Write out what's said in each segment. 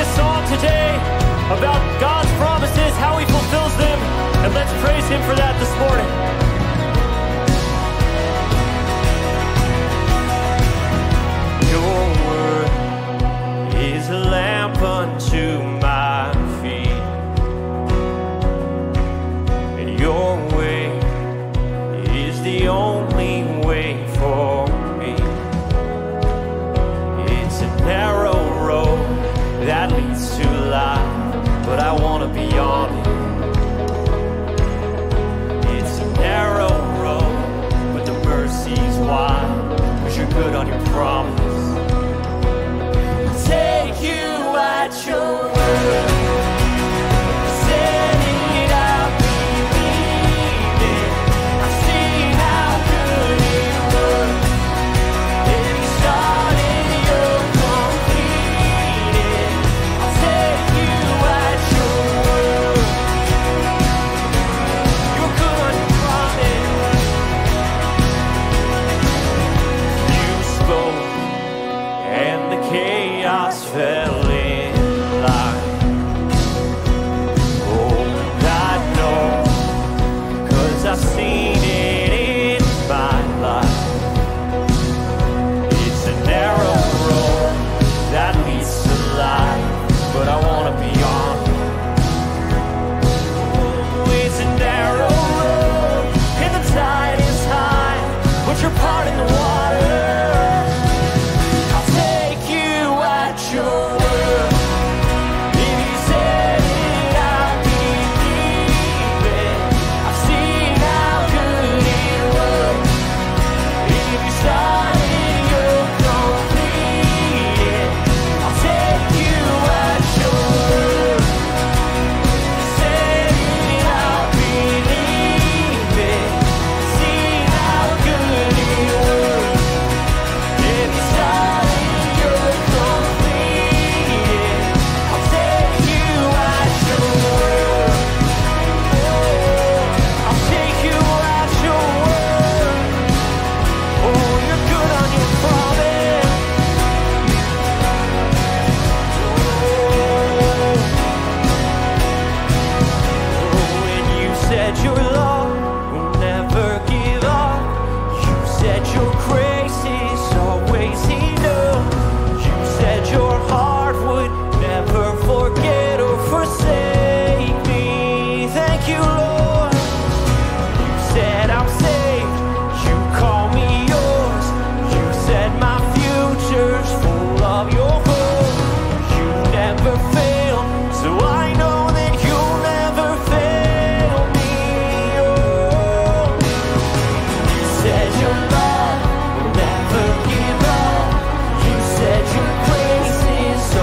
this song today about God's promises, how He fulfills them, and let's praise Him for that this morning. Your word is a lamp unto my feet, and your way is the only way for me. It's a narrow road that leads to life, but I want to be on it. It's a narrow road, but the mercy's wide, 'cause you're good on your promise. Take you at your word. Said it, I believe it. I've seen how good you were. If you started, you'll complete it. I'll take you at your word. You're good on your promise. You spoke, and the chaos fell in line. Oh, I know, 'cause I've seen it in my life. It's a narrow road that leads to life, but I want to be on it. Oh, it's a narrow road, and the tide is high, but you're parting the water. I'll take you at your word. If you said it, I believe it. I've seen how good you were. If you started, you'll complete it. I'll take you at your word. Said it, I believe it. Seen how good you were. If you started, you'll complete it. I'll take you at your word. I'll take you at your word. Oh, you're good on your promise. Oh, and you said your love will never give up. You said your grace is always enough. You said your heart would never forget or forsake me. Thank you, Lord. You said I'm saved. You call me yours. You said my future's full of your hope. You never fail, so I know that you'll never fail me. Oh, you said your love will never give up. You said your grace is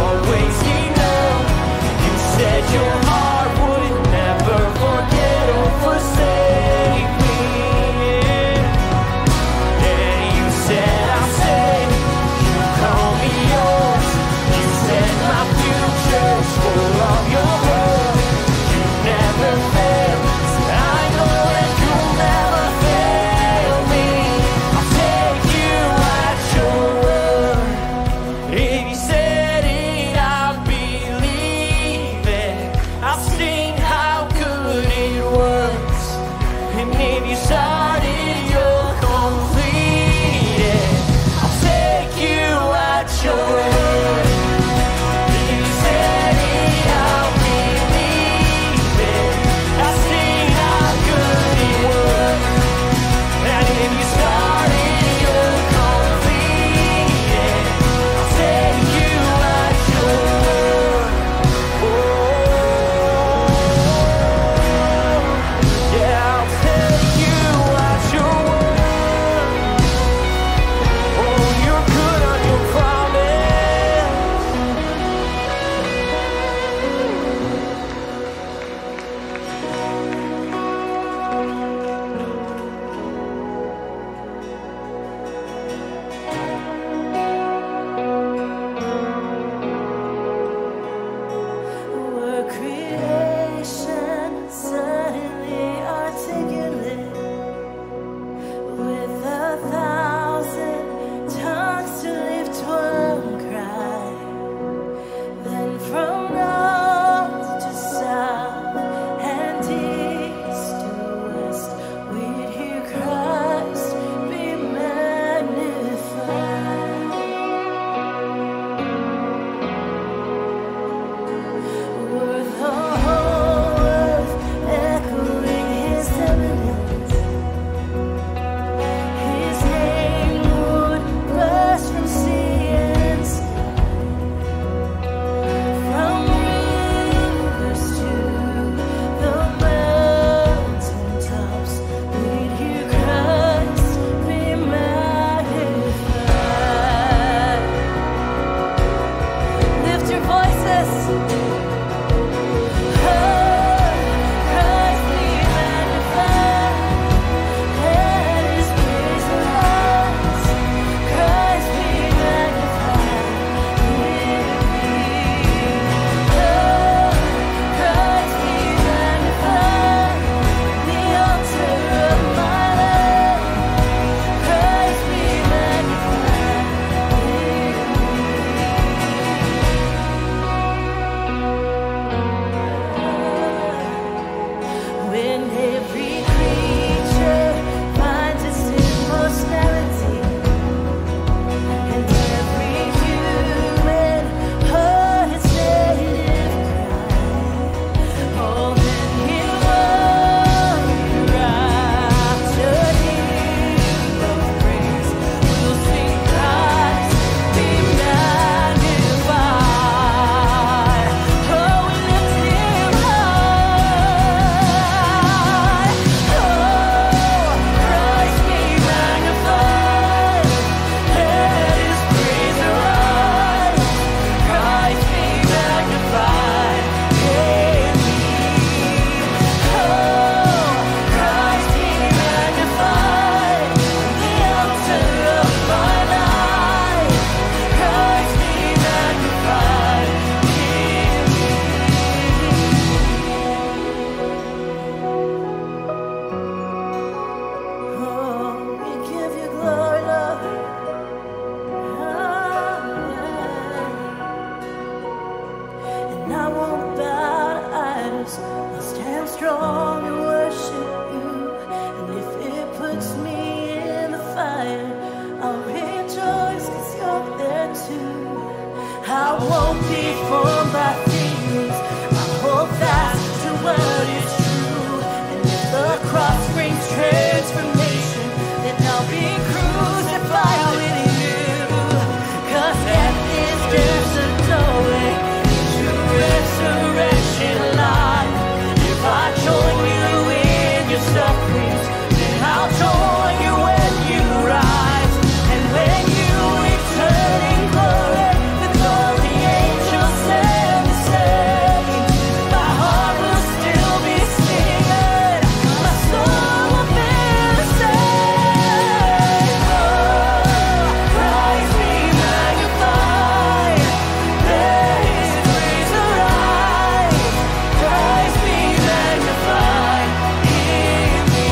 strong and worship you. And if it puts me in the fire, I'll rejoice 'cause you're there too. I won't be for my feelings, I hold fast to what is true. And if the cross brings transformation, then I'll be crucified with you. 'Cause death is just a doorway to resurrection life. If I join you in your sufferings, then I'll join you when you rise. And when you return in glory with all the angels and the saints, my heart will still be singing, my soul will be the same. Oh, Christ be magnified, let His praise arise. Christ be magnified in me.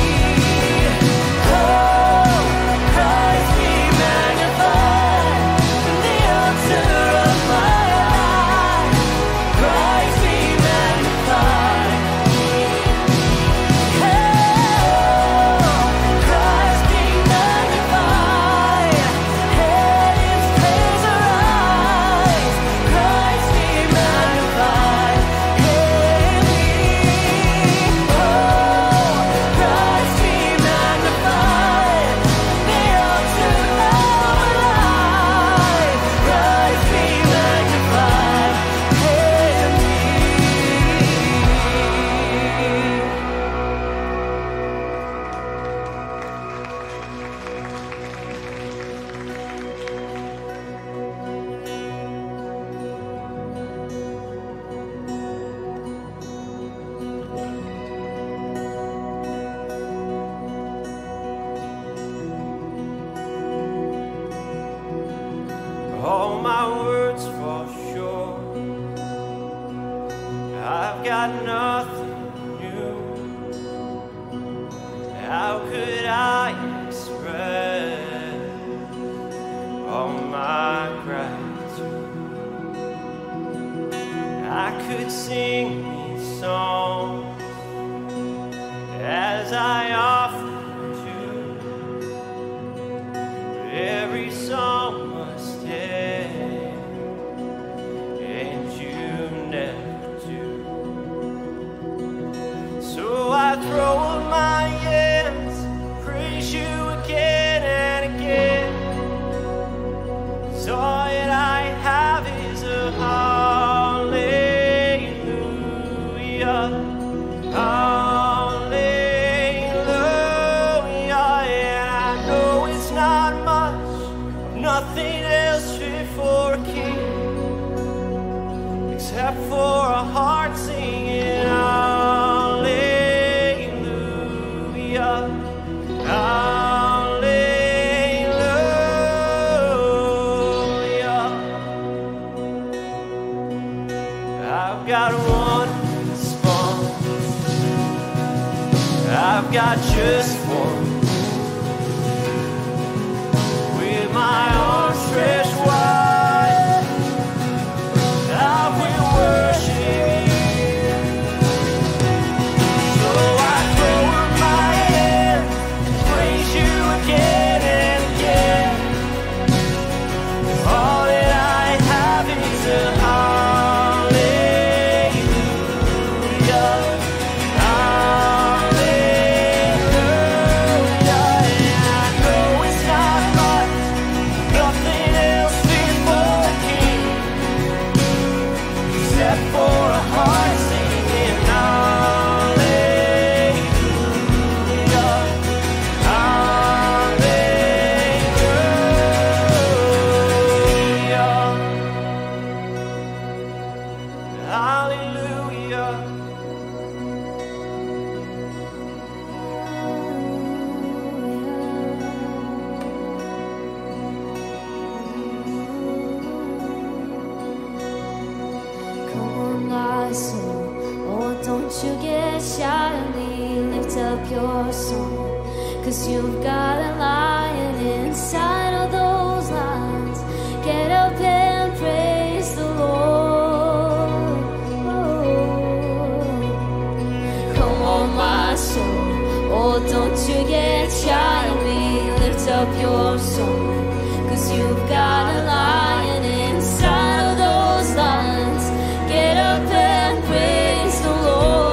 Oh, Christ be magnified from the altar of my life. Christ be magnified in me. Oh, Christ be magnified, let His praise arise. Christ be magnified in me. Oh, Christ be magnified, the altar of my life. Christ be magnified in me. All my words fall short. I've got nothing new. How could I express all my gratitude? I could sing these songs as I often do. Every song must end, and you never do. So I throw up my hands, praise you again and again. 'Cause all that I have is a hallelujah, hallelujah. And I know it's not much, nothing else fit for a king, except for a heart singing hallelujah, hallelujah. I've got one response, I've got just one. With my arms stretched wide, I will worship you. So I throw up my hands, praise you again and again. All that I have is a hallelujah, hallelujah. And I know it's not much, nothing else fit for a king, except for a heart singing hallelujah, hallelujah, hallelujah. Come on, my soul, oh, don't you get shy on me. Lift up your song, 'cause you've got a lion inside of those lines. Get up and praise the Lord. Oh. Come you get shy of me. Lift up your song, 'cause you've got a lion inside of those lions. Get up and praise the Lord.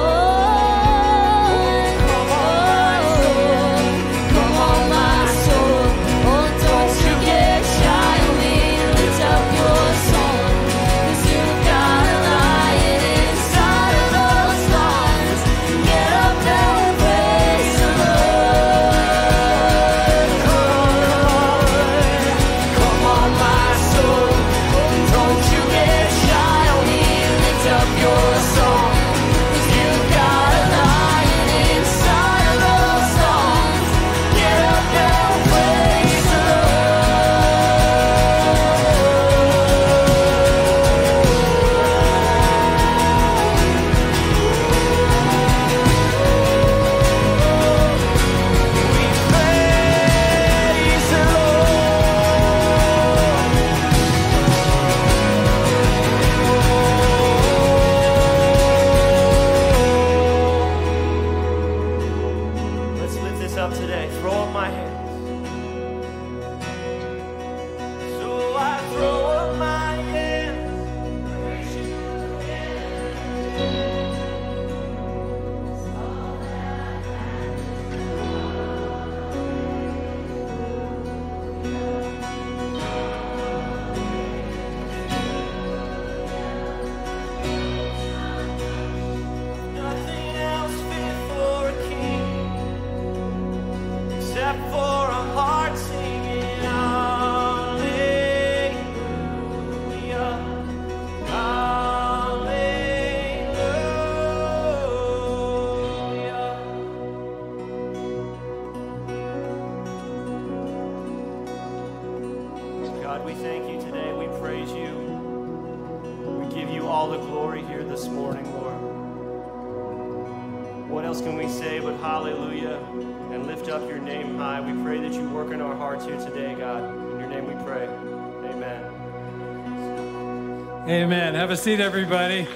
Amen. Have a seat, everybody.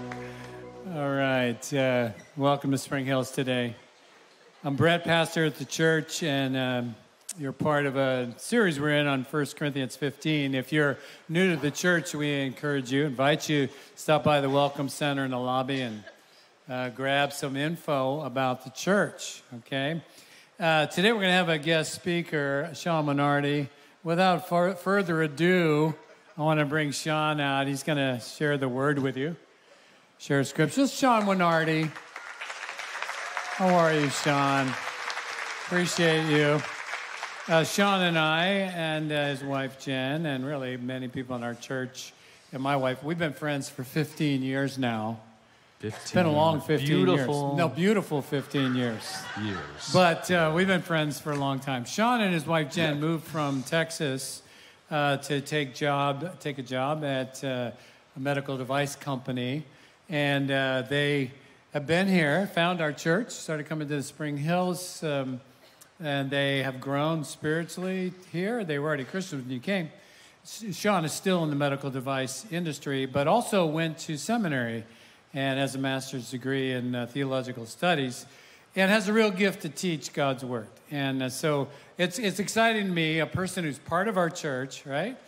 All right. Welcome to Spring Hills today. I'm Brett, pastor at the church, and you're part of a series we're in on 1 Corinthians 15. If you're new to the church, we invite you, stop by the Welcome Center in the lobby and grab some info about the church, okay? Today we're going to have a guest speaker, Sean Wainerdi. Without further ado, I want to bring Sean out. He's going to share the word with you, share scriptures. Sean Wainerdi. How are you, Sean? Appreciate you. Sean and I and his wife, Jen, and really many people in our church, and my wife, we've been friends for 15 years now. It's been a long 15 years. No, beautiful 15 years. But we've been friends for a long time. Sean and his wife, Jen, moved from Texas to take a job at a medical device company. And they have been here, found our church, started coming to the Spring Hills, and they have grown spiritually here. They were already Christians when you came. Sean is still in the medical device industry, but also went to seminary and has a master's degree in theological studies, and has a real gift to teach God's word. And so it's exciting to me, a person who's part of our church, right,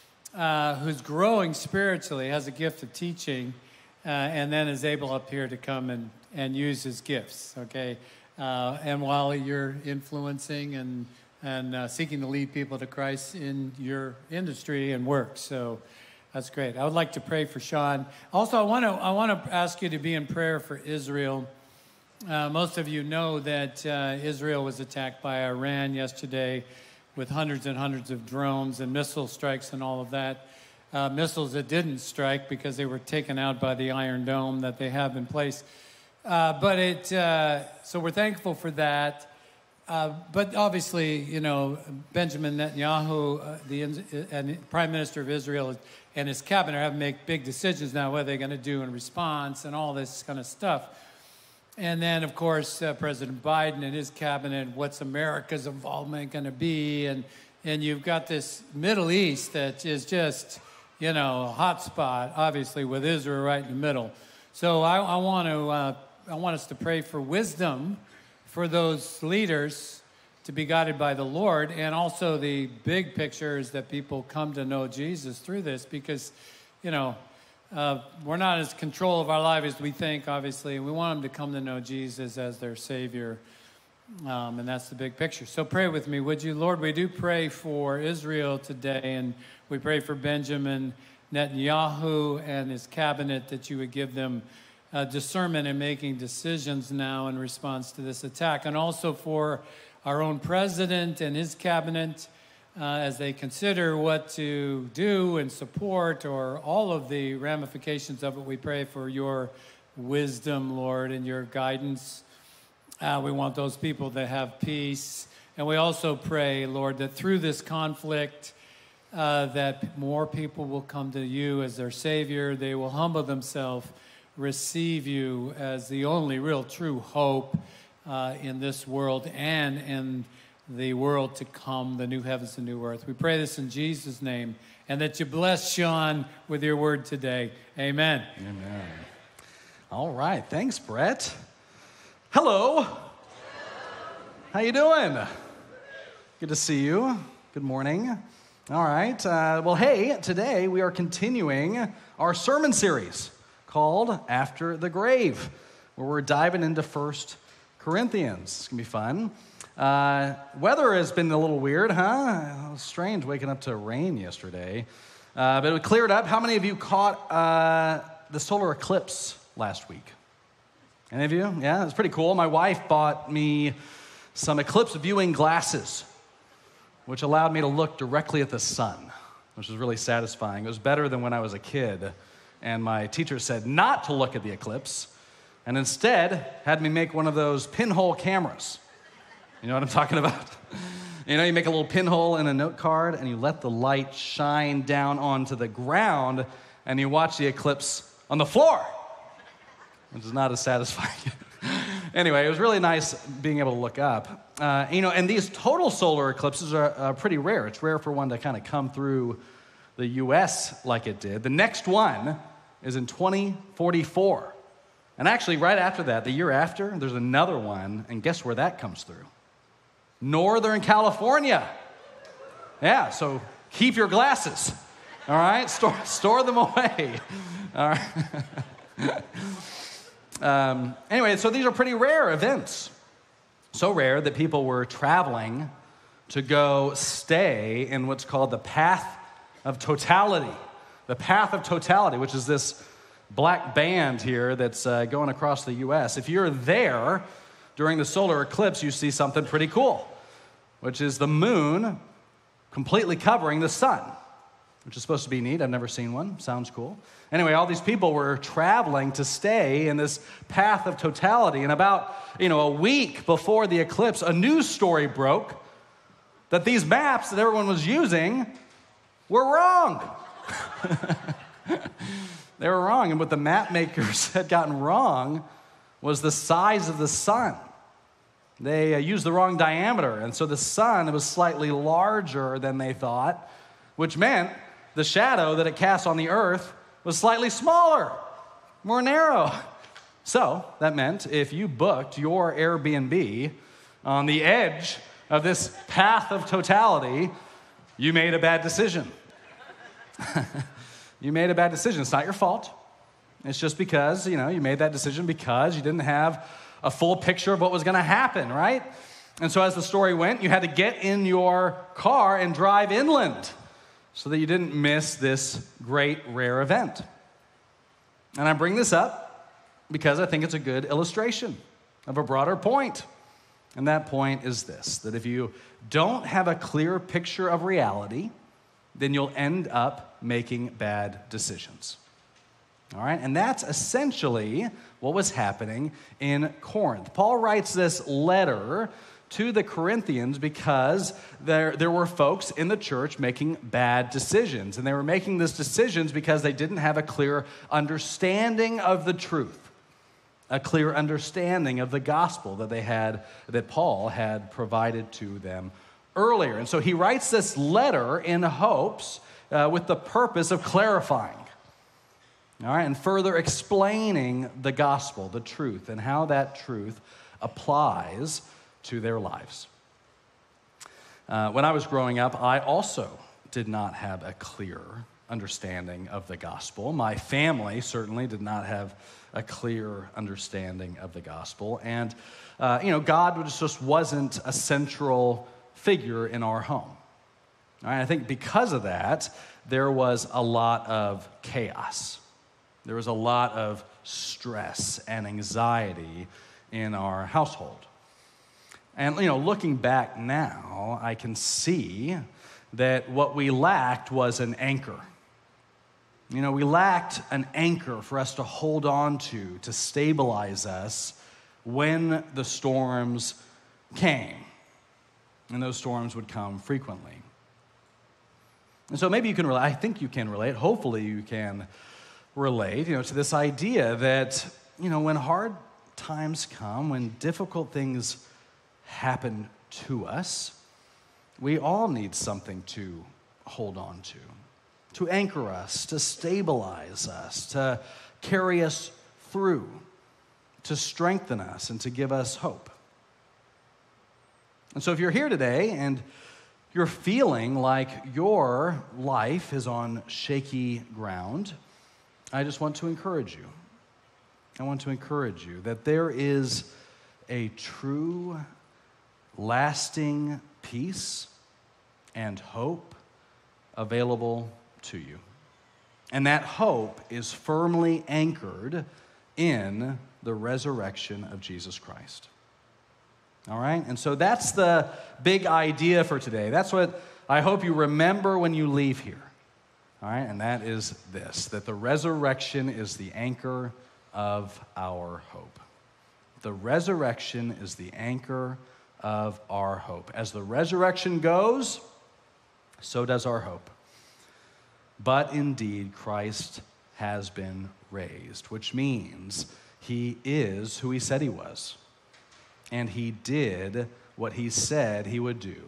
who's growing spiritually, has a gift of teaching, and then is able up here to come and use his gifts, okay? And while you're influencing and seeking to lead people to Christ in your industry and work. So that's great. I would like to pray for Sean. Also, I want to ask you to be in prayer for Israel. Most of you know that Israel was attacked by Iran yesterday with hundreds and hundreds of drones and missile strikes and all of that. Missiles that didn't strike because they were taken out by the Iron Dome that they have in place. So we're thankful for that. But obviously, you know, Benjamin Netanyahu, the Prime Minister of Israel, and his cabinet have to make big decisions now what they're going to do in response and all this kind of stuff. And then, of course, President Biden and his cabinet, what's America's involvement going to be? And you've got this Middle East that is just, you know, a hot spot, obviously, with Israel right in the middle. So I want us to pray for wisdom for those leaders to be guided by the Lord, and also the big picture is that people come to know Jesus through this, because, we're not as control of our life as we think, obviously, and we want them to come to know Jesus as their Savior, and that's the big picture. So pray with me, would you? Lord, we do pray for Israel today, and we pray for Benjamin Netanyahu and his cabinet, that you would give them discernment in making decisions now in response to this attack, and also for our own president and his cabinet as they consider what to do and support, or all of the ramifications of it. We pray for your wisdom, Lord, and your guidance. We want those people to have peace. And we also pray, Lord, that through this conflict, that more people will come to you as their Savior. They will humble themselves, receive you as the only real true hope in this world and in the world to come, the new heavens and new earth. We pray this in Jesus' name, and that you bless Sean with your word today. Amen. Amen. All right. Thanks, Brett. Hello. How you doing? Good to see you. Good morning. All right. Well, hey, today we are continuing our sermon series called After the Grave, where we're diving into 1 Corinthians. It's going to be fun. Weather has been a little weird, huh? It was strange waking up to rain yesterday. But it cleared up. How many of you caught the solar eclipse last week? Any of you? Yeah, it was pretty cool. My wife bought me some eclipse viewing glasses, which allowed me to look directly at the sun, which was really satisfying. It was better than when I was a kid, and my teacher said not to look at the eclipse, and instead had me make one of those pinhole cameras. You know what I'm talking about? You make a little pinhole in a note card, and you let the light shine down onto the ground, and you watch the eclipse on the floor, which is not as satisfying. Anyway, it was really nice being able to look up. And these total solar eclipses are pretty rare. It's rare for one to kind of come through the U.S. like it did. The next one is in 2044. And actually, right after that, the year after, there's another one, and guess where that comes through? Northern California. Yeah, so keep your glasses, all right? Store them away, all right? Anyway, so these are pretty rare events. So rare that people were traveling to go stay in what's called the Path of Totality. The Path of Totality, which is this black band here that's going across the U.S. If you're there during the solar eclipse, you see something pretty cool, which is the moon completely covering the sun, which is supposed to be neat. I've never seen one. Sounds cool. Anyway, all these people were traveling to stay in this Path of Totality, and about, a week before the eclipse, a news story broke that these maps that everyone was using were wrong. They were wrong, and what the map makers had gotten wrong was the size of the sun. They used the wrong diameter, and so the sun was slightly larger than they thought, which meant the shadow that it cast on the earth was slightly smaller, more narrow. So that meant if you booked your Airbnb on the edge of this Path of Totality, you made a bad decision. You made a bad decision. It's not your fault. It's just because, you made that decision because you didn't have a full picture of what was going to happen, right? And so as the story went, you had to get in your car and drive inland so that you didn't miss this great, rare event. And I bring this up because I think it's a good illustration of a broader point. And that point is this, that if you don't have a clear picture of reality, then you'll end up making bad decisions. All right? And that's essentially what was happening in Corinth. Paul writes this letter to the Corinthians because there were folks in the church making bad decisions. And they were making these decisions because they didn't have a clear understanding of the truth, a clear understanding of the gospel that Paul had provided to them earlier. And so he writes this letter in hopes with the purpose of clarifying, all right, and further explaining the gospel, the truth, and how that truth applies to their lives. When I was growing up, I also did not have a clear understanding of the gospel. My family certainly did not have a clear understanding of the gospel. And, God just wasn't a central figure in our home. All right, I think because of that, there was a lot of chaos. There was a lot of stress and anxiety in our household. And, looking back now, I can see that what we lacked was an anchor. We lacked an anchor for us to hold on to stabilize us when the storms came. And those storms would come frequently. And so maybe you can relate, I think you can relate, hopefully you can relate, to this idea that, when hard times come, when difficult things happen to us, we all need something to hold on to anchor us, to stabilize us, to carry us through, to strengthen us, and to give us hope. And so if you're here today and you're feeling like your life is on shaky ground, I just want to encourage you. I want to encourage you that there is a true, lasting peace and hope available to you. And that hope is firmly anchored in the resurrection of Jesus Christ. All right? And so that's the big idea for today. That's what I hope you remember when you leave here. All right? And that is this, that the resurrection is the anchor of our hope. The resurrection is the anchor of our hope. As the resurrection goes, so does our hope. But indeed, Christ has been raised, which means he is who he said he was. And he did what he said he would do,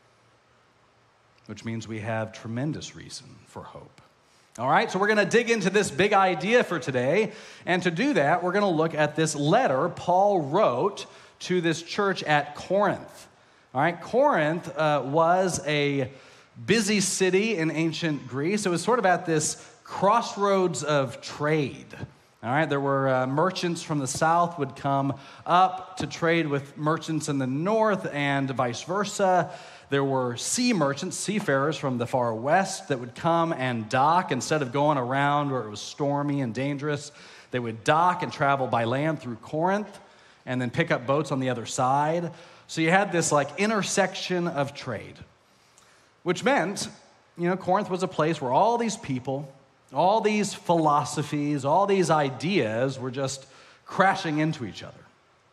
which means we have tremendous reason for hope. All right, so we're going to dig into this big idea for today. And to do that, we're going to look at this letter Paul wrote to this church at Corinth. All right, Corinth was a busy city in ancient Greece. It was sort of at this crossroads of trade. All right, there were merchants from the south would come up to trade with merchants in the north and vice versa. There were sea merchants, seafarers from the far west that would come and dock. Instead of going around where it was stormy and dangerous, they would dock and travel by land through Corinth and then pick up boats on the other side. So you had this intersection of trade, which meant, Corinth was a place where all these people, all these philosophies, all these ideas were just crashing into each other.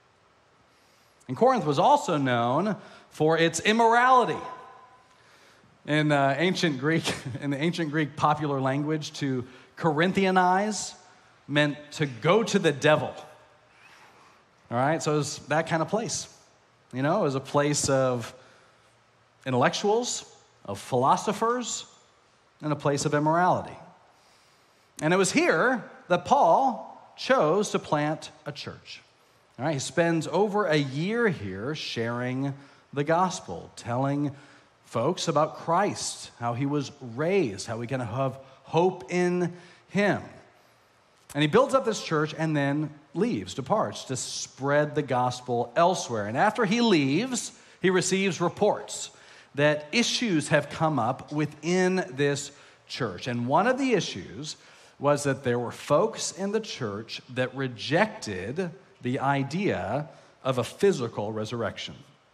And Corinth was also known for its immorality. In the ancient Greek popular language, to Corinthianize meant to go to the devil. All right, so it was that kind of place. It was a place of intellectuals, of philosophers, and a place of immorality. And it was here that Paul chose to plant a church. All right, he spends over a year here sharing the gospel, telling folks about Christ, how he was raised, how we can have hope in him. And he builds up this church and then departs to spread the gospel elsewhere. And after he leaves, he receives reports that issues have come up within this church. And one of the issues was that there were folks in the church that rejected the idea of a physical resurrection.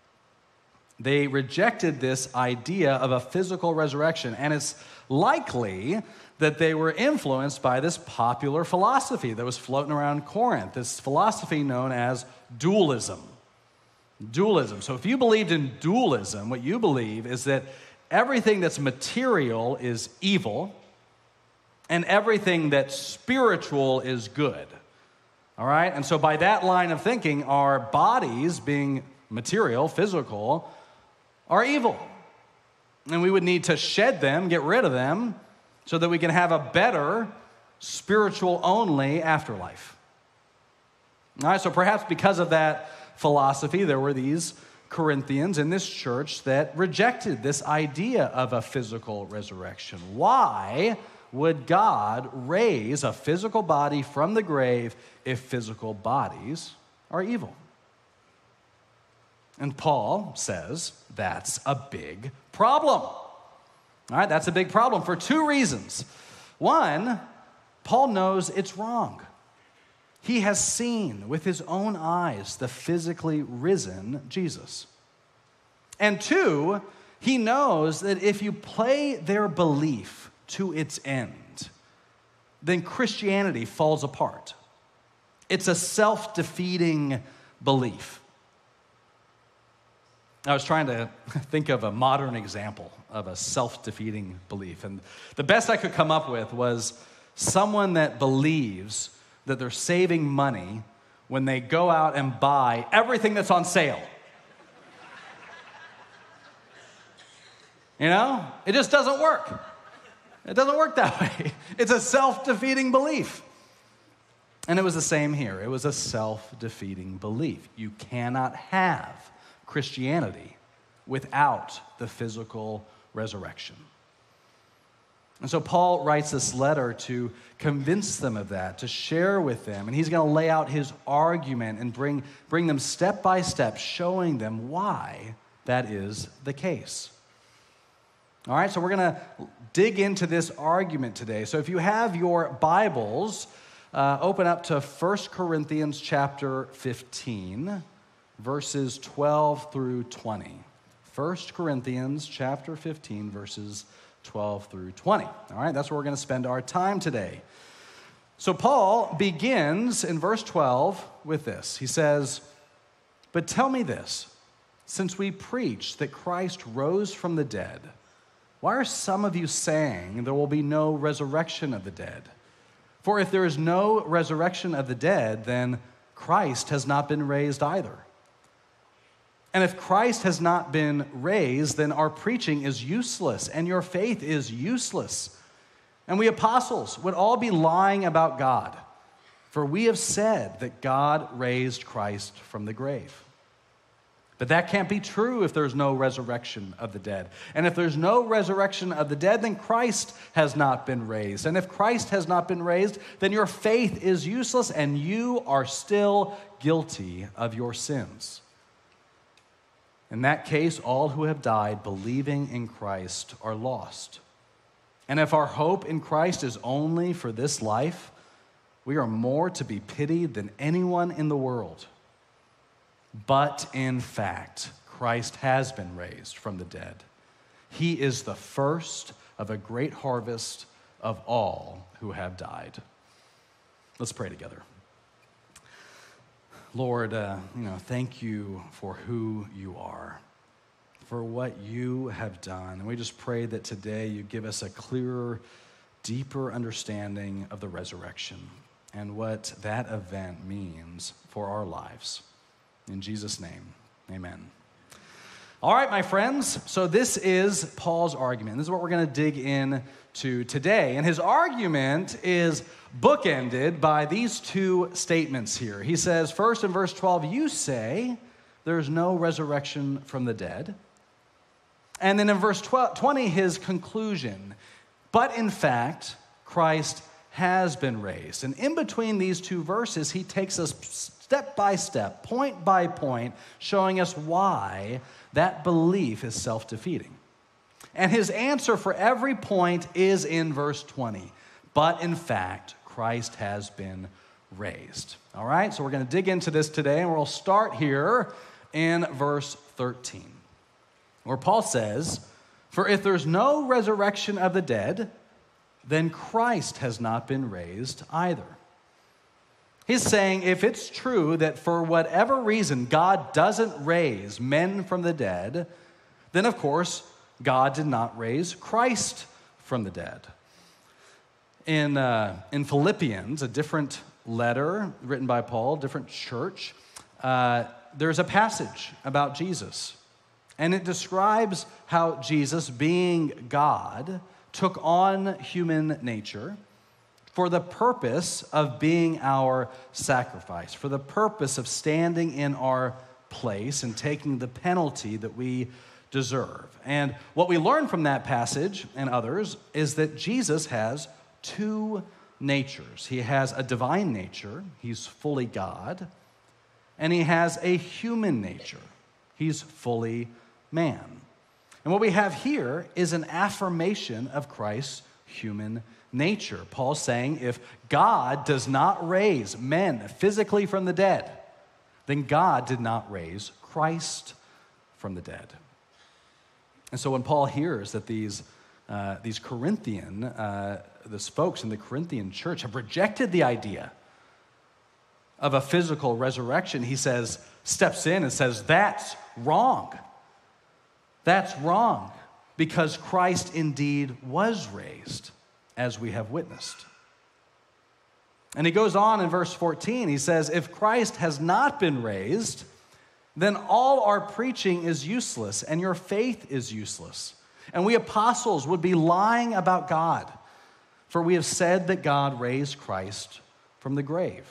They rejected this idea of a physical resurrection, and it's likely that they were influenced by this popular philosophy that was floating around Corinth, this philosophy known as dualism. Dualism. So if you believed in dualism, what you believe is that everything that's material is evil, and everything that's spiritual is good. All right? And so by that line of thinking, our bodies, being material, physical, are evil. And we would need to shed them, get rid of them, so that we can have a better spiritual-only afterlife. All right, so perhaps because of that philosophy. There were these Corinthians in this church that rejected this idea of a physical resurrection. Why would God raise a physical body from the grave if physical bodies are evil? And Paul says that's a big problem. All right, that's a big problem for two reasons. One, Paul knows it's wrong. He has seen with his own eyes the physically risen Jesus. And two, he knows that if you play their belief to its end, then Christianity falls apart. It's a self-defeating belief. I was trying to think of a modern example of a self-defeating belief, and the best I could come up with was someone that believes that they're saving money when they go out and buy everything that's on sale. You know? It just doesn't work. It doesn't work that way. It's a self-defeating belief. And it was the same here. It was a self-defeating belief. You cannot have Christianity without the physical resurrection. And so Paul writes this letter to convince them of that, to share with them. And he's going to lay out his argument and bring them step by step, showing them why that is the case. All right, so we're going to dig into this argument today. So if you have your Bibles, open up to 1 Corinthians chapter 15, verses 12 through 20. 1 Corinthians chapter 15, verses 12 through 20. All right, that's where we're going to spend our time today. So Paul begins in verse 12 with this. He says, "But tell me this, since we preach that Christ rose from the dead, why are some of you saying there will be no resurrection of the dead? For if there is no resurrection of the dead, then Christ has not been raised either. And if Christ has not been raised, then our preaching is useless and your faith is useless. And we apostles would all be lying about God, for we have said that God raised Christ from the grave. But that can't be true if there's no resurrection of the dead. And if there's no resurrection of the dead, then Christ has not been raised. And if Christ has not been raised, then your faith is useless and you are still guilty of your sins. In that case, all who have died believing in Christ are lost. And if our hope in Christ is only for this life, we are more to be pitied than anyone in the world. But in fact, Christ has been raised from the dead. He is the first of a great harvest of all who have died." Let's pray together. Lord, thank you for who you are, for what you have done. And we just pray that today you give us a clearer, deeper understanding of the resurrection and what that event means for our lives. In Jesus' name, amen. All right, my friends, so this is Paul's argument. This is what we're going to dig into today. And his argument is bookended by these two statements here. He says, first in verse 12, you say there's no resurrection from the dead. And then in verse 20, his conclusion, but in fact, Christ has been raised. And in between these two verses, he takes us step by step, point by point, showing us why that belief is self-defeating. And his answer for every point is in verse 20. But in fact, Christ has been raised. All right, so we're going to dig into this today, and we'll start here in verse 13, where Paul says, "For if there's no resurrection of the dead, then Christ has not been raised either." He's saying if it's true that for whatever reason God doesn't raise men from the dead, then of course God did not raise Christ from the dead. In Philippians, a different letter written by Paul, different church, there's a passage about Jesus. And it describes how Jesus, being God, took on human nature, for the purpose of being our sacrifice, for the purpose of standing in our place and taking the penalty that we deserve. And what we learn from that passage and others is that Jesus has two natures. He has a divine nature, he's fully God, and he has a human nature, he's fully man. And what we have here is an affirmation of Christ's human nature. Paul's saying if God does not raise men physically from the dead, then God did not raise Christ from the dead. And so when Paul hears that these Corinthian, these folks in the Corinthian church have rejected the idea of a physical resurrection, he steps in and says, that's wrong. That's wrong, because Christ indeed was raised, as we have witnessed. And he goes on in verse 14, he says, if Christ has not been raised, then all our preaching is useless, and your faith is useless. And we apostles would be lying about God, for we have said that God raised Christ from the grave.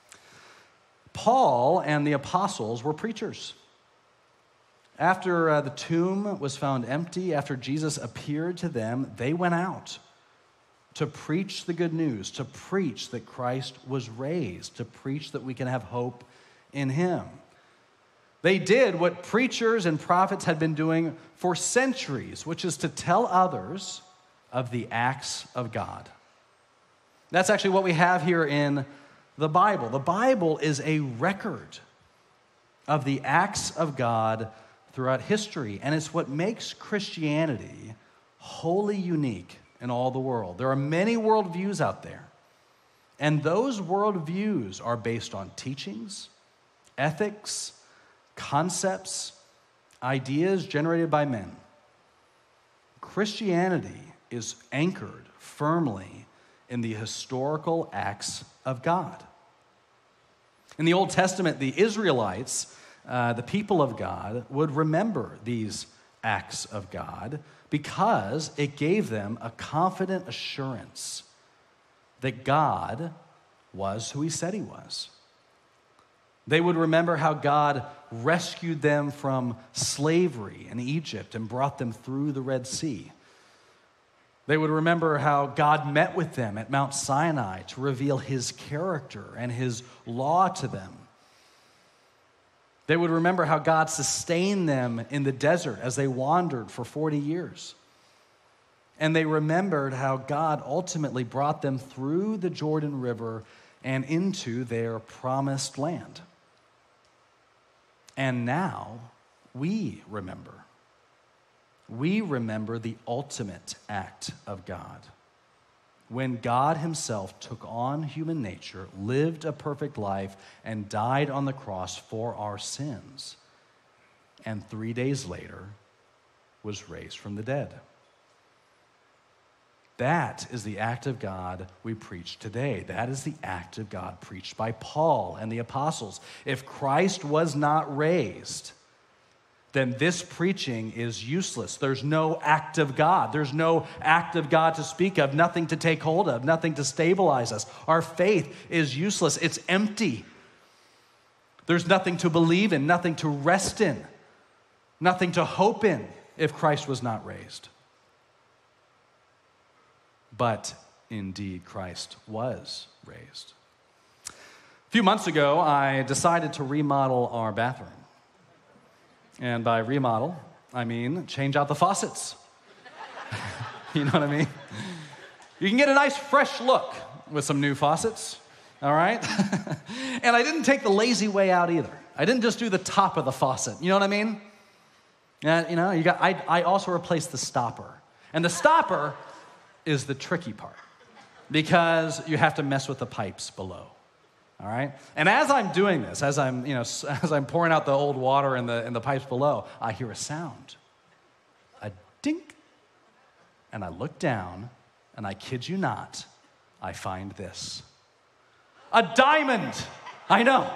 Paul and the apostles were preachers. After the tomb was found empty, after Jesus appeared to them, they went out to preach the good news, to preach that Christ was raised, to preach that we can have hope in him. They did what preachers and prophets had been doing for centuries, which is to tell others of the acts of God. That's actually what we have here in the Bible. The Bible is a record of the acts of God throughout history, and it's what makes Christianity wholly unique in all the world. There are many worldviews out there, and those worldviews are based on teachings, ethics, concepts, ideas generated by men. Christianity is anchored firmly in the historical acts of God. In the Old Testament, the Israelites, the people of God, would remember these acts of God because it gave them a confident assurance that God was who he said he was. They would remember how God rescued them from slavery in Egypt and brought them through the Red Sea. They would remember how God met with them at Mount Sinai to reveal his character and his law to them. They would remember how God sustained them in the desert as they wandered for 40 years. And they remembered how God ultimately brought them through the Jordan River and into their promised land. And now we remember. We remember the ultimate act of God. When God himself took on human nature, lived a perfect life, and died on the cross for our sins, and 3 days later was raised from the dead. That is the act of God we preach today. That is the act of God preached by Paul and the apostles. If Christ was not raised, then this preaching is useless. There's no act of God. There's no act of God to speak of, nothing to take hold of, nothing to stabilize us. Our faith is useless. It's empty. There's nothing to believe in, nothing to rest in, nothing to hope in if Christ was not raised. But indeed, Christ was raised. A few months ago, I decided to remodel our bathroom. And by remodel, I mean change out the faucets. You know what I mean? You can get a nice fresh look with some new faucets, all right? And I didn't take the lazy way out either. I didn't just do the top of the faucet. You know what I mean? I also replaced the stopper. And the stopper is the tricky part because you have to mess with the pipes below. All right? And as I'm doing this, as I'm pouring out the old water in the pipes below, I hear a sound. A dink. And I look down, and I kid you not, I find this. A diamond. I know.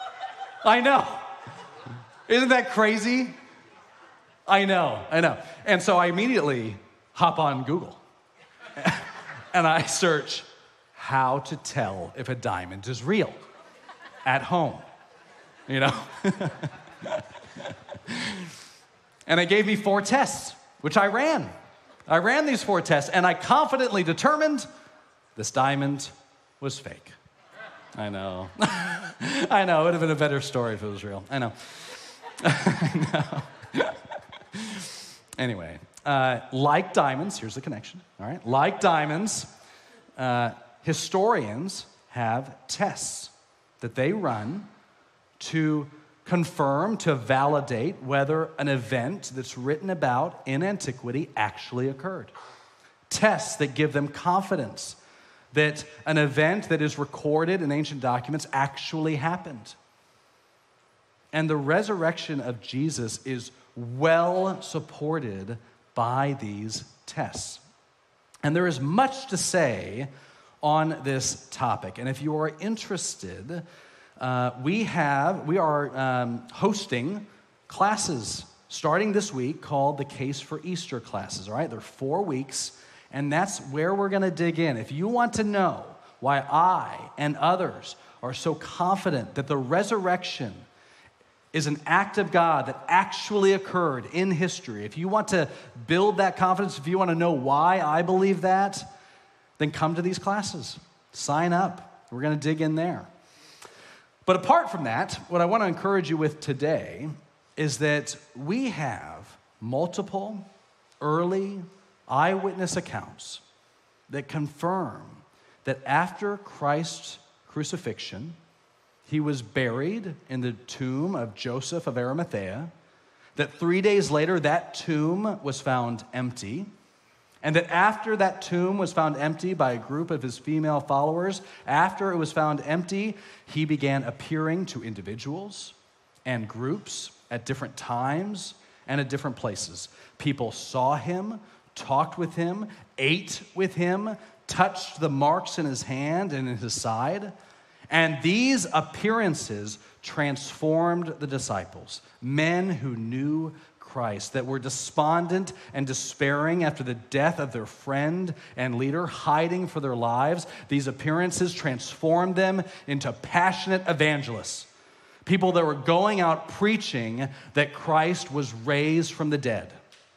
Isn't that crazy? I know. And so I immediately hop on Google. And I search, how to tell if a diamond is real at home, you know? And it gave me 4 tests, which I ran. I ran these 4 tests, and I confidently determined this diamond was fake. I know. I know, it would have been a better story if it was real. I know. I know. Anyway, like diamonds, here's the connection, all right? Like diamonds, historians have tests that they run to confirm, to validate whether an event that's written about in antiquity actually occurred. Tests that give them confidence that an event that is recorded in ancient documents actually happened. And the resurrection of Jesus is well supported by these tests. And there is much to say on this topic. And if you are interested, we are hosting classes starting this week called the Case for Easter classes, all right? They're 4 weeks, and that's where we're going to dig in. If you want to know why I and others are so confident that the resurrection is an act of God that actually occurred in history, if you want to build that confidence, if you want to know why I believe that, then come to these classes. Sign up. We're going to dig in there. But apart from that, what I want to encourage you with today is that we have multiple early eyewitness accounts that confirm that after Christ's crucifixion, he was buried in the tomb of Joseph of Arimathea, that 3 days later that tomb was found empty, and that after that tomb was found empty by a group of his female followers, after it was found empty, he began appearing to individuals and groups at different times and at different places. People saw him, talked with him, ate with him, touched the marks in his hand and in his side. And these appearances transformed the disciples, men who knew Christ, that were despondent and despairing after the death of their friend and leader, hiding for their lives. These appearances transformed them into passionate evangelists, people that were going out preaching that Christ was raised from the dead.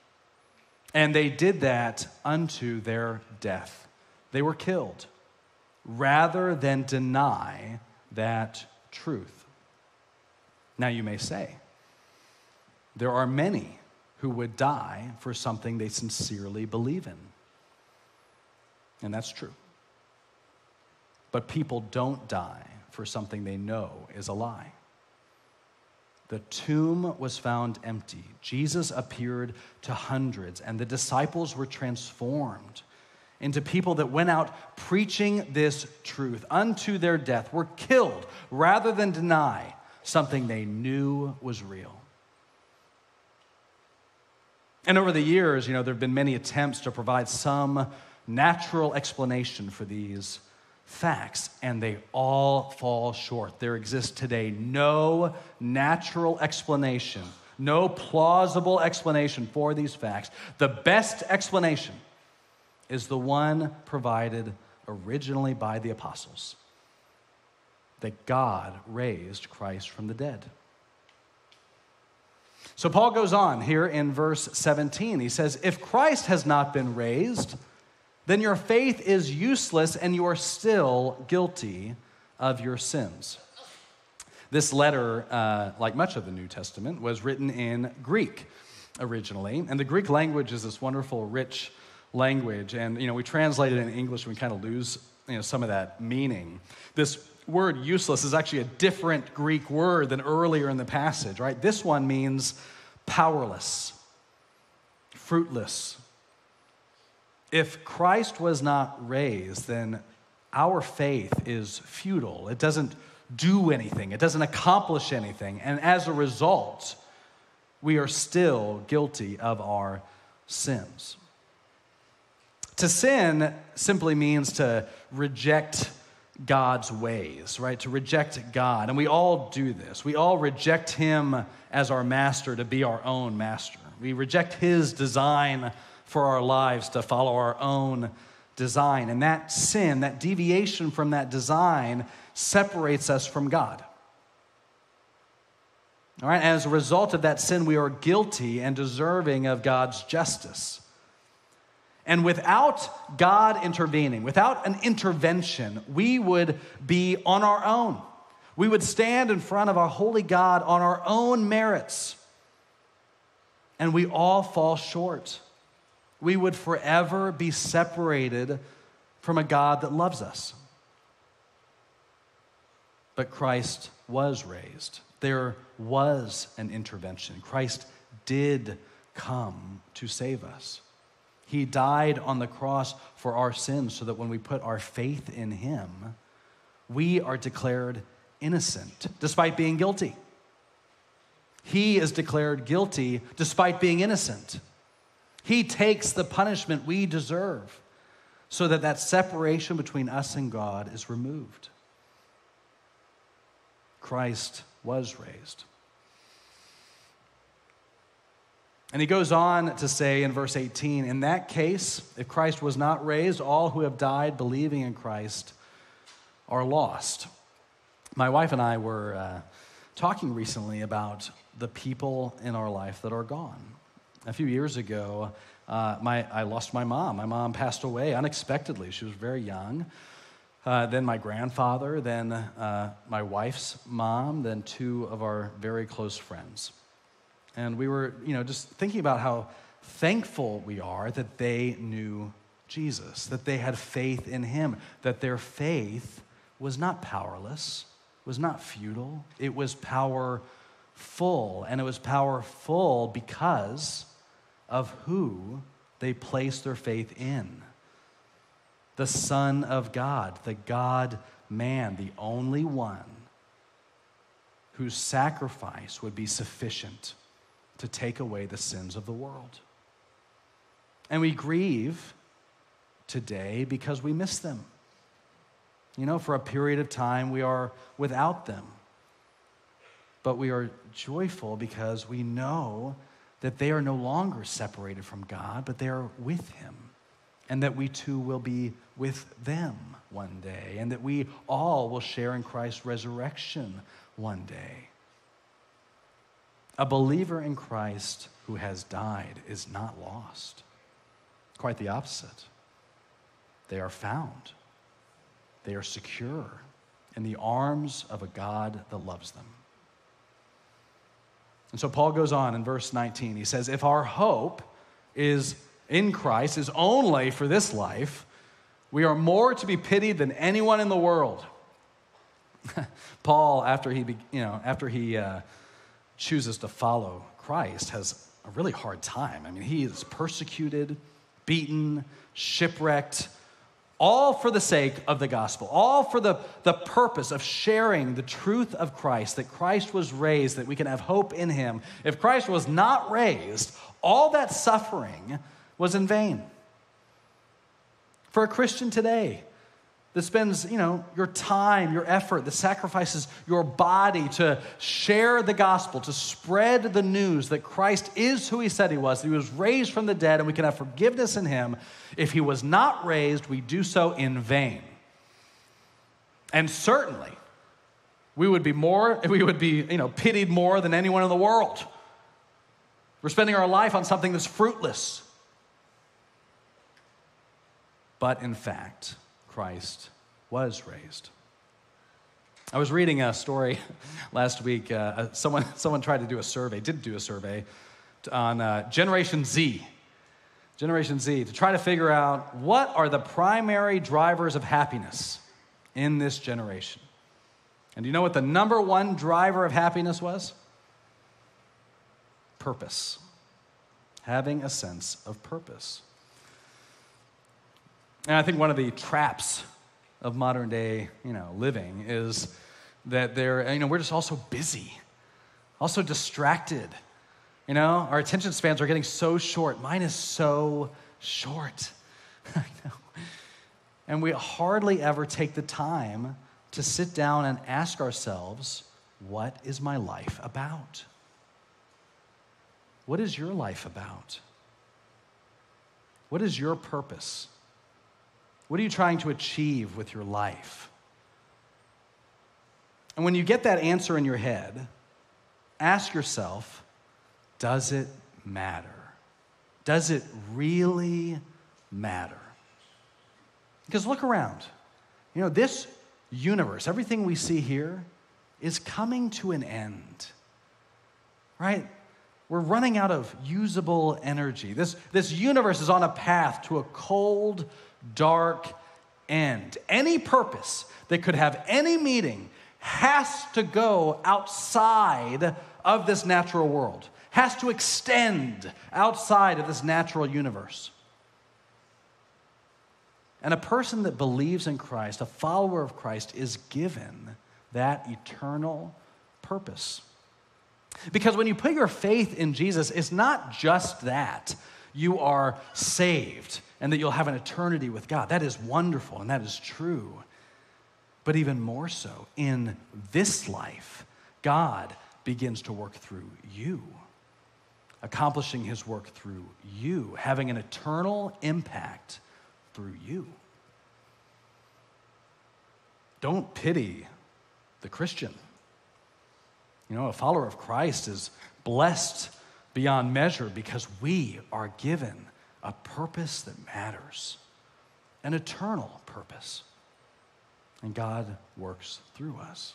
And they did that unto their death. They were killed rather than deny that truth. Now you may say, there are many who would die for something they sincerely believe in. And that's true. But people don't die for something they know is a lie. The tomb was found empty. Jesus appeared to hundreds, and the disciples were transformed into people that went out preaching this truth unto their death, were killed rather than deny something they knew was real. And over the years, there have been many attempts to provide some natural explanation for these facts, and they all fall short. There exists today no natural explanation, no plausible explanation for these facts. The best explanation is the one provided originally by the apostles, that God raised Christ from the dead. So Paul goes on here in verse 17. He says, if Christ has not been raised, then your faith is useless and you are still guilty of your sins. This letter, like much of the New Testament, was written in Greek originally. And the Greek language is this wonderful, rich language. And, we translate it in English and we kind of lose, some of that meaning. This word useless is actually a different Greek word than earlier in the passage, right? This one means powerless, fruitless. If Christ was not raised, then our faith is futile. It doesn't do anything. It doesn't accomplish anything. And as a result, we are still guilty of our sins. To sin simply means to reject God's ways, right? To reject God. And we all do this. We all reject him as our master to be our own master. We reject his design for our lives to follow our own design. And that sin, that deviation from that design, separates us from God. All right, as a result of that sin, we are guilty and deserving of God's justice. And without God intervening, without an intervention, we would be on our own. We would stand in front of our holy God on our own merits. And we all fall short. We would forever be separated from a God that loves us. But Christ was raised. There was an intervention. Christ did come to save us. He died on the cross for our sins so that when we put our faith in him, we are declared innocent despite being guilty. He is declared guilty despite being innocent. He takes the punishment we deserve so that that separation between us and God is removed. Christ was raised. And he goes on to say in verse 18, in that case, if Christ was not raised, all who have died believing in Christ are lost. My wife and I were talking recently about the people in our life that are gone. A few years ago, I lost my mom. My mom passed away unexpectedly. She was very young. Then my grandfather, then my wife's mom, then two of our very close friends. And we were, just thinking about how thankful we are that they knew Jesus, that they had faith in him, that their faith was not powerless, was not futile. It was powerful, and it was powerful because of who they placed their faith in. The Son of God, the God-man, the only one whose sacrifice would be sufficient to take away the sins of the world. And we grieve today because we miss them. For a period of time, we are without them. But we are joyful because we know that they are no longer separated from God, but they are with him. And that we too will be with them one day. And that we all will share in Christ's resurrection one day. A believer in Christ who has died is not lost. Quite the opposite. They are found. They are secure in the arms of a God that loves them. And so Paul goes on in verse 19. He says, if our hope is in Christ, is only for this life, we are more to be pitied than anyone in the world. Paul, after he chooses to follow Christ, has a really hard time. He is persecuted, beaten, shipwrecked, all for the sake of the gospel, all for the purpose of sharing the truth of Christ, that Christ was raised, that we can have hope in him. If Christ was not raised, all that suffering was in vain. For a Christian today that spends, your time, your effort, that sacrifices your body to share the gospel, to spread the news that Christ is who he said he was, that he was raised from the dead and we can have forgiveness in him. If he was not raised, we do so in vain. And certainly, we would be pitied more than anyone in the world. We're spending our life on something that's fruitless. But in fact, Christ was raised. I was reading a story last week. Someone tried to do a survey on Generation Z. Generation Z, to try to figure out what are the primary drivers of happiness in this generation. And do you know what the number one driver of happiness was? Purpose. Having a sense of purpose. And I think one of the traps of modern day, living is that we're just also busy, also distracted. Our attention spans are getting so short. Mine is so short. I know. And we hardly ever take the time to sit down and ask ourselves, what is my life about? What is your life about? What is your purpose? What are you trying to achieve with your life? And when you get that answer in your head, ask yourself, does it matter? Does it really matter? Because look around. You know, this universe, everything we see here, is coming to an end, right? We're running out of usable energy. This universe is on a path to a cold, dark end. Any purpose that could have any meaning has to go outside of this natural world, has to extend outside of this natural universe. And a person that believes in Christ, a follower of Christ, is given that eternal purpose. Because when you put your faith in Jesus, it's not just that you are saved and that you'll have an eternity with God. That is wonderful and that is true. But even more so, in this life, God begins to work through you, accomplishing his work through you, having an eternal impact through you. Don't pity the Christian. You know, a follower of Christ is blessed beyond measure because we are given a purpose that matters, an eternal purpose. And God works through us.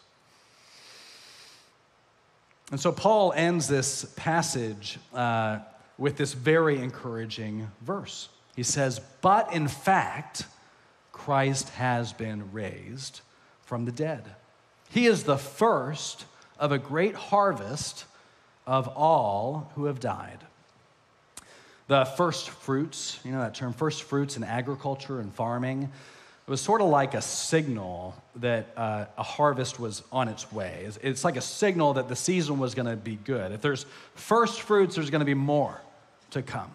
And so Paul ends this passage with this very encouraging verse. He says, "But in fact, Christ has been raised from the dead. He is the first of a great harvest of all who have died." The first fruits, you know that term, first fruits in agriculture and farming, it was sort of like a signal that a harvest was on its way. It's like a signal that the season was going to be good. If there's first fruits, there's going to be more to come.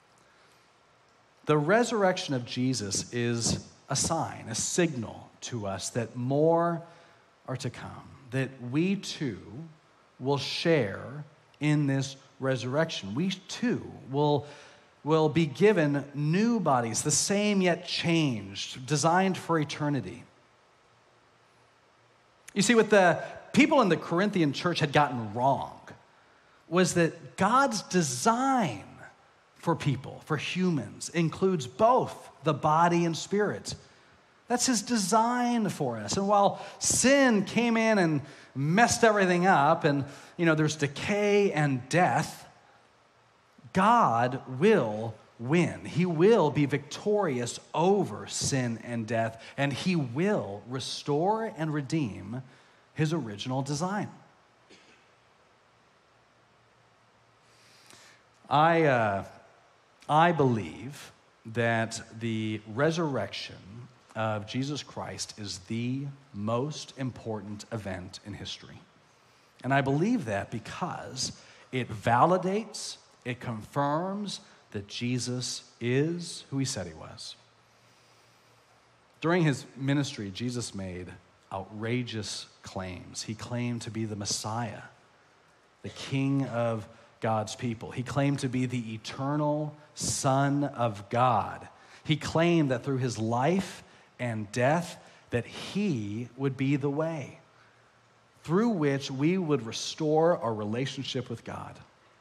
The resurrection of Jesus is a sign, a signal to us that more are to come, that we too will share in this resurrection. We too will be given new bodies, the same yet changed, designed for eternity. You see, what the people in the Corinthian church had gotten wrong was that God's design for people, for humans, includes both the body and spirit. That's his design for us. And while sin came in and messed everything up, and there's decay and death, God will win. He will be victorious over sin and death, and he will restore and redeem his original design. I believe that the resurrection of Jesus Christ is the most important event in history. And I believe that because it validates, it confirms that Jesus is who he said he was. During his ministry, Jesus made outrageous claims. He claimed to be the Messiah, the King of God's people. He claimed to be the eternal Son of God. He claimed that through his life and death, that he would be the way through which we would restore our relationship with God.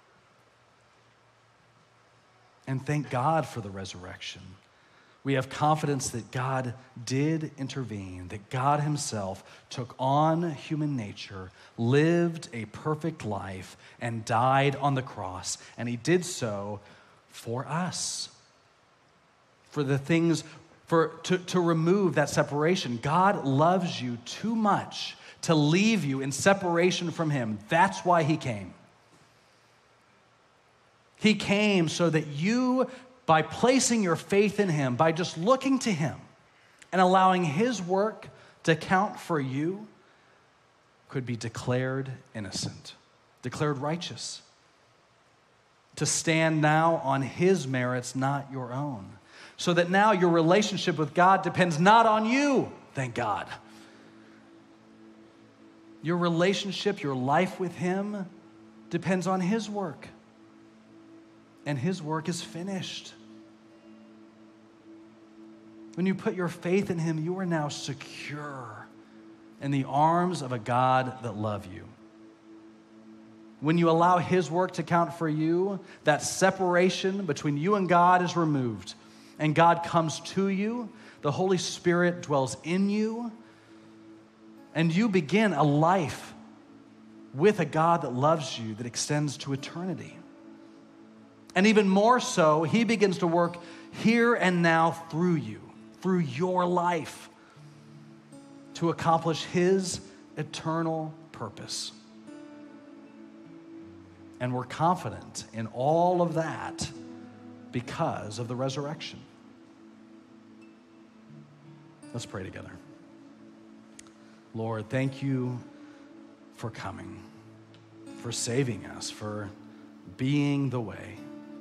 And thank God for the resurrection. We have confidence that God did intervene, that God himself took on human nature, lived a perfect life, and died on the cross. And he did so for us, for the things, to remove that separation. God loves you too much to leave you in separation from him. That's why he came. He came so that you, by placing your faith in him, by just looking to him and allowing his work to count for you, could be declared innocent, declared righteous, to stand now on his merits, not your own. So that now your relationship with God depends not on you, thank God. Your relationship, your life with him depends on his work. And his work is finished. When you put your faith in him, you are now secure in the arms of a God that loves you. When you allow his work to count for you, that separation between you and God is removed, and God comes to you, the Holy Spirit dwells in you, and you begin a life with a God that loves you, that extends to eternity. And even more so, he begins to work here and now through you, through your life, to accomplish his eternal purpose. And we're confident in all of that because of the resurrection. Let's pray together. Lord, thank you for coming, for saving us, for being the way.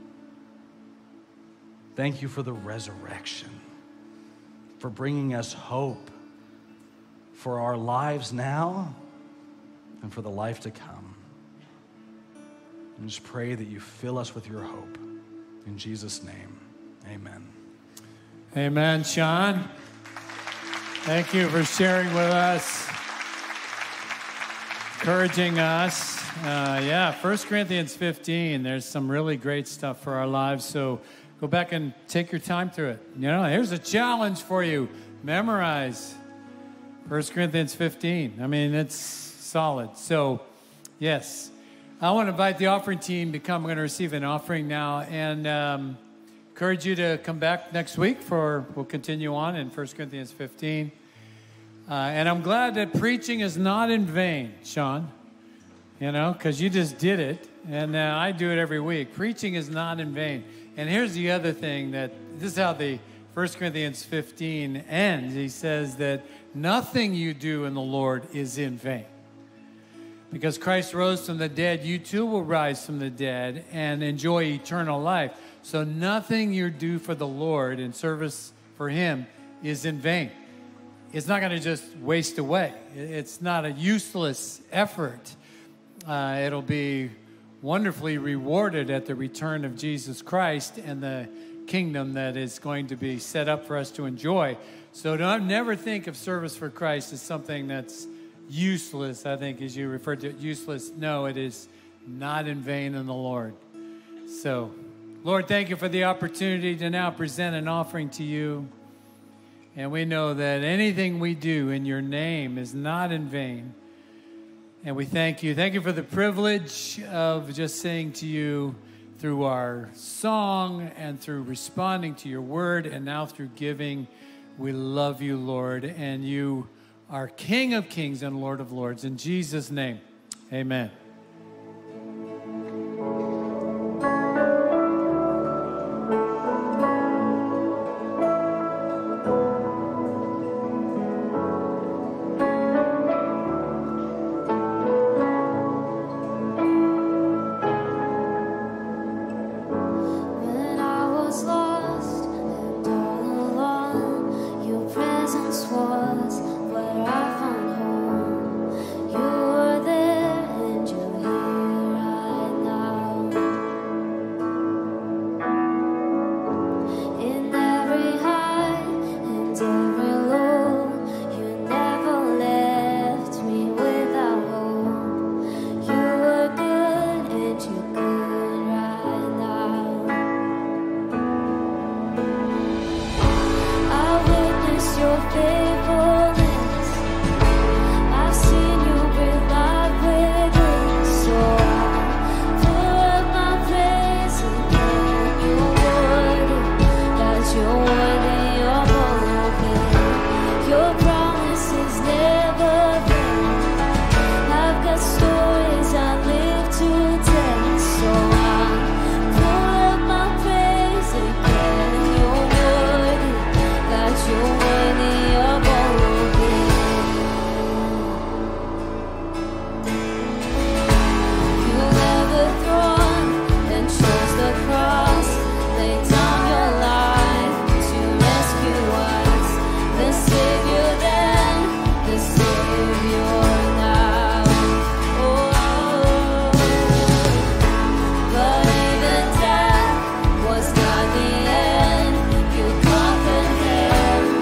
Thank you for the resurrection, for bringing us hope for our lives now and for the life to come. And just pray that you fill us with your hope. In Jesus' name, amen. Amen, Sean. Thank you for sharing with us, encouraging us. 1 Corinthians 15, there's some really great stuff for our lives, so go back and take your time through it. You know, here's a challenge for you. Memorize 1 Corinthians 15. I mean, it's solid. So, yes. I want to invite the offering team to come. We're going to receive an offering now, and encourage you to come back next week we'll continue on in 1 Corinthians 15. And I'm glad that preaching is not in vain, Sean, you know, because you just did it, and I do it every week. Preaching is not in vain. And here's the other thing, that this is how the 1 Corinthians 15 ends. He says that nothing you do in the Lord is in vain. Because Christ rose from the dead, you too will rise from the dead and enjoy eternal life. So nothing you do for the Lord in service for him is in vain. It's not going to just waste away. It's not a useless effort. It'll be wonderfully rewarded at the return of Jesus Christ and the kingdom that is going to be set up for us to enjoy. So don't never think of service for Christ as something that's useless, I think, as you referred to it, useless. No, it is not in vain in the Lord. So, Lord, thank you for the opportunity to now present an offering to you. And we know that anything we do in your name is not in vain. And we thank you. Thank you for the privilege of just saying to you through our song and through responding to your word and now through giving. We love you, Lord, and you are King of Kings and Lord of Lords. In Jesus' name, amen. When I was lost and all alone, your presence was where I found home. You were there and you're here right now. In every high and every low, you never left me without hope. You were good and you're good right now. I witnessed your faithfulness. I've seen you breathe life within. So I pour out my praise again. You're worthy, God, you're worthy of all of it. Your promises never fail. I've got stories I live to tell. So I pour out my praise again. You're worthy, God, you're worthy of all of it. You left the throne and chose the cross, laid down your life to rescue us. The Savior then, the Savior now. Oh, but even death was not the end. You conquered hell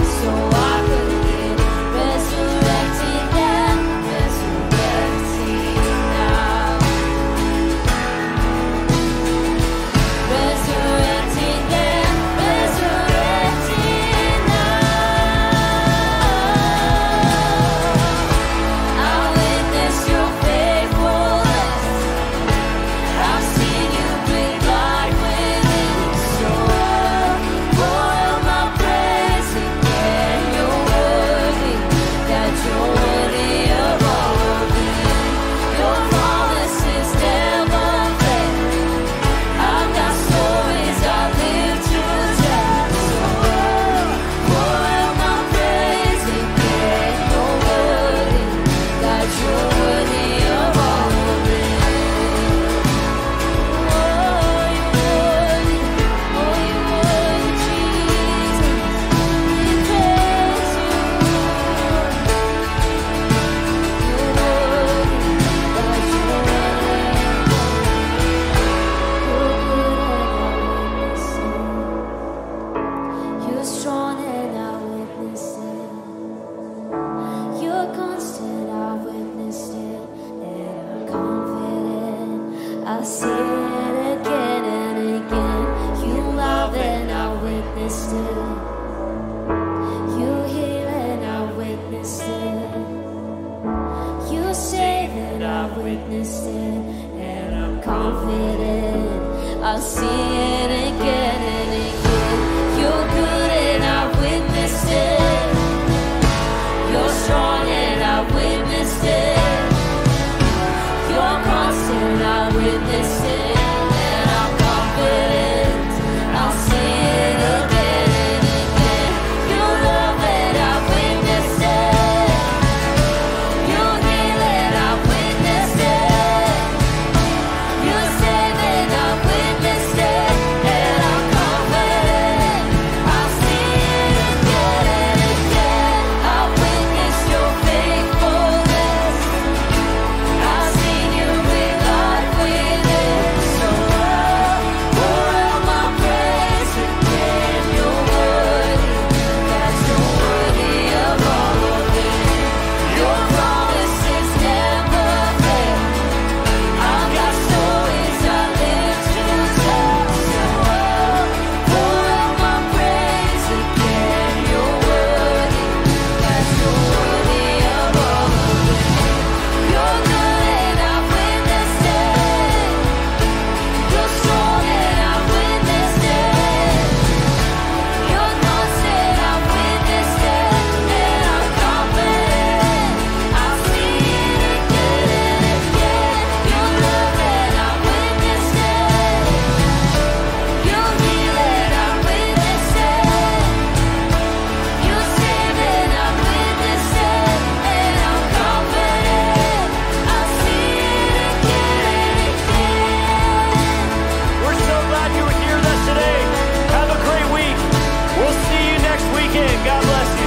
I've witnessed it, and I'm confident I'll see it again and again. You're good and I've witnessed it. You're strong and I've witnessed it. You're constant, I've witnessed it, and I'm confident I'll see it again and again. Your love and I've witnessed it. Your healing, I've witnessed it. Your saving, I've witnessed it, and I'm confident I'll see it again and again. I've witnessed your faithfulness. I've seen you bring life with it. So I'll pour out my praise again. You're worthy, yes, you're worthy of all of it. Your promises never fail. I've got stories I live to tell. So I'll pour out my praise again. You're worthy, yes, you're worthy of all of it. You're good and I've witnessed it. You're strong and I've witnessed it. You're constant, I've witnessed it, and I'm confident I'll see it again and again. Your love and I've witnessed it. Your healing, I've witnessed it. Your saving, I've witnessed it, and I'm confident I'll see it again and again. We're so glad you were here with us today. Have a great week. We'll see you next weekend. God bless you.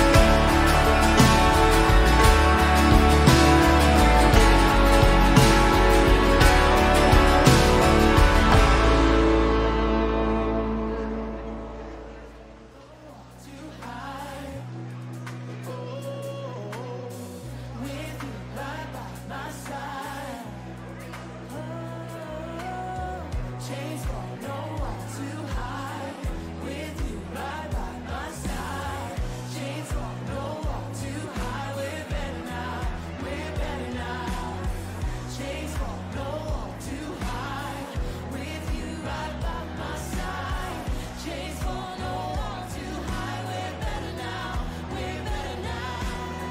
Chains fall, no one too high. With you right by my side. Chains fall, no one too high. We're better now. We're better now. Chains fall, no one too high. With you right by my side. Chains fall, no one too high. We're better now. We're better now.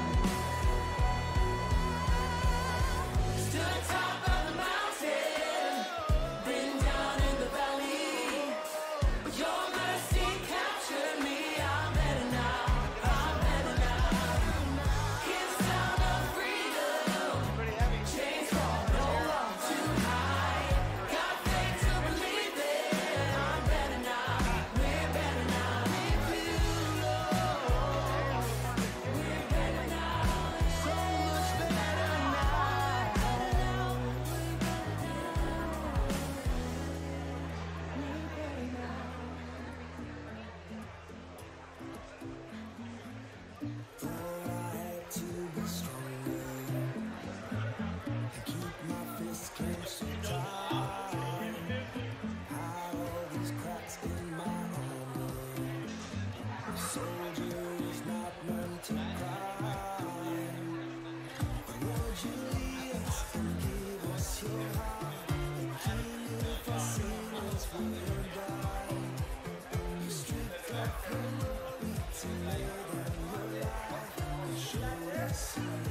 Stood top of the mountain. Been down in the valley, but your mercy captured me. I'm better now, I'm better now. It's sound of freedom. Chains fall, no one too high. Got faith to believe it. I'm better now, we're better now. With you, Lord, we're better now. So much better now. See